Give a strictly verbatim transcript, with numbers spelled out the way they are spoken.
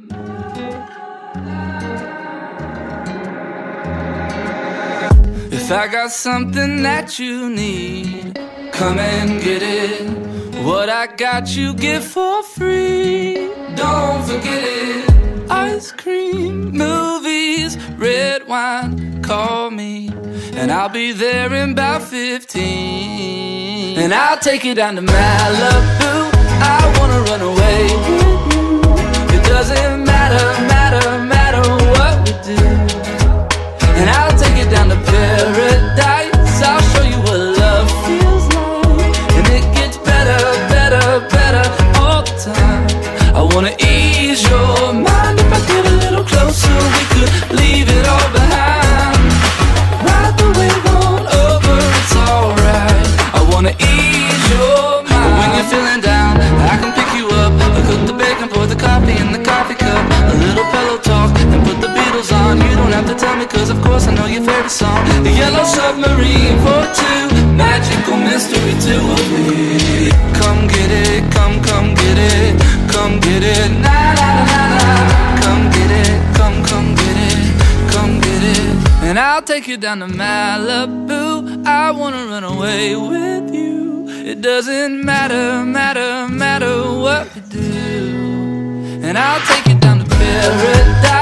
If I got something that you need, come and get it. What I got you get for free. Don't forget it. Ice cream, movies, red wine, call me, and I'll be there in about fifteen. And I'll take you down to Malibu. I wanna run away with you. It doesn't matter, matter, matter what we do. And I'll take you down to paradise. I'll show you what love feels like, and it gets better, better, better all the time. I wanna ease your mind. If I get a little closer, we could leave it all behind. Ride the wave on over, it's alright. I wanna ease your mind. When you're feeling down, I can pick you up. I cook the bacon, pour the coffee in the coffee cup. A little pillow talk and put the Beatles on. You don't have to tell me, cause of course I know your favorite song. The Yellow Submarine for two, magical mystery two of me. Come get it, come, come get it, come get it, na na na na. Come get it, come, come get it, come get it. And I'll take you down to Malibu. I wanna run away with you. It doesn't matter, matter, matter what we do. And I'll take you down to paradise.